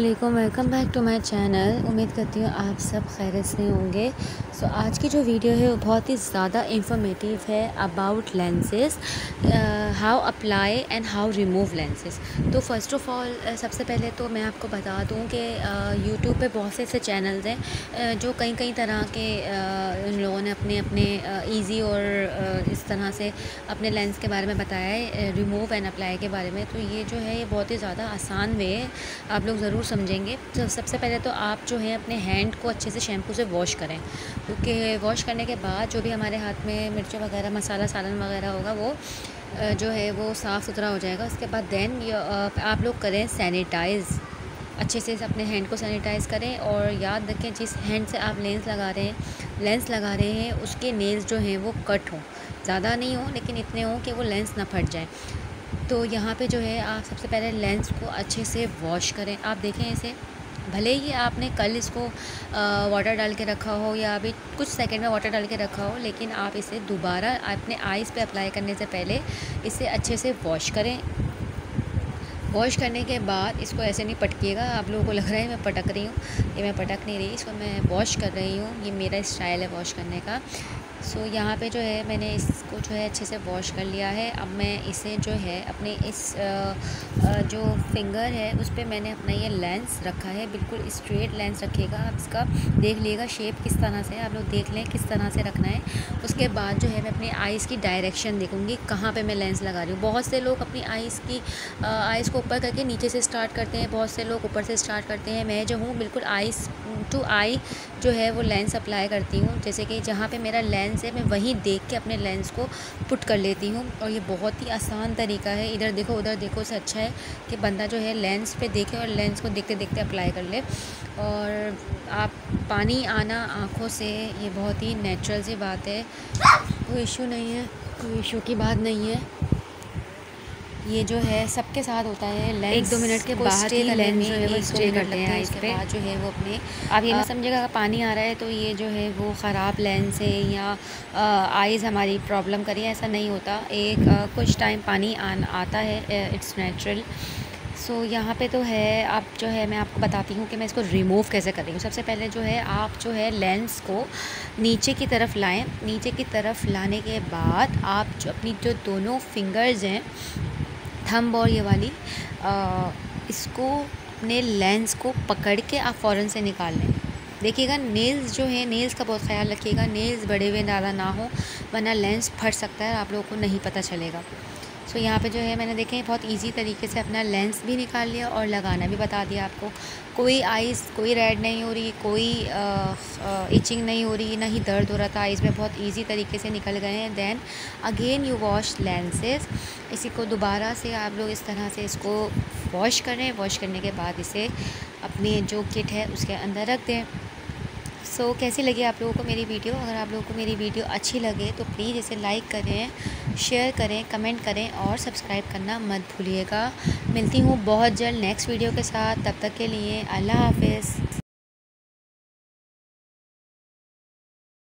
अस्सलामुअलैकुम, welcome back to my channel. उम्मीद करती हूँ आप सब खैरियत से होंगे। आज की जो वीडियो है वो बहुत ही ज़्यादा इंफॉर्मेटिव है about lenses, how apply and how remove lenses. तो फर्स्ट ऑफ़ ऑल सबसे पहले तो मैं आपको बता दूँ कि यूट्यूब पे बहुत से ऐसे चैनल्स हैं जो कई तरह के उन लोगों ने अपने अपने ईज़ी और इस तरह से अपने लेंस के बारे में बताया है, रिमूव एंड अप्लाई के बारे में। तो ये जो है ये बहुत ही ज़्यादा आसान वे है, आप लोग ज़रूर समझेंगे। तो सबसे पहले तो आप जो है अपने हैंड को अच्छे से शैम्पू से वॉश करें, क्योंकि वॉश करने के बाद जो भी हमारे हाथ में मिर्च वगैरह मसाला सालन वगैरह होगा वो जो है वो साफ़ सुथरा हो जाएगा। उसके बाद देन आप लोग करें सैनिटाइज़, अच्छे से अपने हैंड को सैनिटाइज़ करें। और याद रखें जिस हैंड से आप लेंस लगा रहे हैं उसके नेल्स जो हैं वो कट हों, ज़्यादा नहीं हो लेकिन इतने हों कि वो लेंस ना फट जाए। तो यहाँ पे जो है आप सबसे पहले लेंस को अच्छे से वॉश करें। आप देखें इसे, भले ही आपने कल इसको वाटर डाल के रखा हो या अभी कुछ सेकंड में वाटर डाल के रखा हो, लेकिन आप इसे दोबारा अपने आइज़ पे अप्लाई करने से पहले इसे अच्छे से वॉश करें। वॉश करने के बाद इसको ऐसे नहीं पटकिएगा। आप लोगों को लग रहा है मैं पटक रही हूँ, ये मैं पटक नहीं रही, इसको मैं वॉश कर रही हूँ। ये मेरा स्टाइल है वॉश करने का। यहाँ पे जो है मैंने इसको जो है अच्छे से वॉश कर लिया है। अब मैं इसे जो है अपने इस जो फिंगर है उस पर मैंने अपना ये लेंस रखा है, बिल्कुल स्ट्रेट लेंस रखिएगा। आप इसका देख लीजिएगा शेप किस तरह से है, आप लोग देख लें किस तरह से रखना है। उसके बाद जो है मैं अपनी आइज़ की डायरेक्शन देखूँगी कहाँ पे मैं लेंस लगा रही हूँ। बहुत से लोग अपनी आइज़ को ऊपर करके नीचे से स्टार्ट करते हैं, बहुत से लोग ऊपर से स्टार्ट करते हैं। मैं जो हूँ बिल्कुल आइज़ टू आई जो है वो लेंस अप्लाई करती हूँ। जैसे कि जहाँ पे मेरा लेंस है मैं वहीं देख के अपने लेंस को पुट कर लेती हूँ। और ये बहुत ही आसान तरीका है, इधर देखो उधर देखो से अच्छा है कि बंदा जो है लेंस पे देखे और लेंस को देखते देखते अप्लाई कर ले। और आप पानी आना आँखों से ये बहुत ही नेचुरल सी बात है, कोई इशू नहीं है, कोई इशू की बात नहीं है। ये जो है सबके साथ होता है। लेंस 1-2 मिनट के बाद ही लेंस जो है वो स्टे करते हैं। इसके बाद जो है वो अपने आप ये ना समझिएगा अगर पानी आ रहा है तो ये जो है वो ख़राब लेंस है या आइज़ हमारी प्रॉब्लम करी है, ऐसा नहीं होता। कुछ टाइम पानी आता है, इट्स नेचुरल। यहाँ पे तो है, आप जो है मैं आपको बताती हूँ कि मैं इसको रिमूव कैसे कर रही हूँ। सबसे पहले जो है आप जो है लेंस को नीचे की तरफ लाएं। नीचे की तरफ लाने के बाद आप जो अपनी जो दोनों फिंगर्स हैं, थंब और ये वाली, इसको अपने लेंस को पकड़ के आप फ़ौरन से निकाल लें। देखिएगा नेल्स जो है, नेल्स का बहुत ख्याल रखिएगा, नेल्स बड़े हुए ज़्यादा ना हो वरना लेंस फट सकता है, आप लोगों को नहीं पता चलेगा। यहाँ पे जो है मैंने देखें बहुत इजी तरीके से अपना लेंस भी निकाल लिया और लगाना भी बता दिया आपको। कोई रेड नहीं हो रही, कोई इचिंग नहीं हो रही, ना ही दर्द हो रहा था आइज़ में, बहुत इजी तरीके से निकल गए हैं। Then again you wash lenses. इसी को दोबारा से आप लोग इस तरह से इसको वॉश करें। वॉश करने के बाद इसे अपनी जो किट है उसके अंदर रख दें। कैसी लगी आप लोगों को मेरी वीडियो? अगर आप लोगों को मेरी वीडियो अच्छी लगे तो प्लीज़ इसे लाइक करें, शेयर करें, कमेंट करें और सब्सक्राइब करना मत भूलिएगा। मिलती हूँ बहुत जल्द नेक्स्ट वीडियो के साथ, तब तक के लिए अल्लाह हाफ़िज़।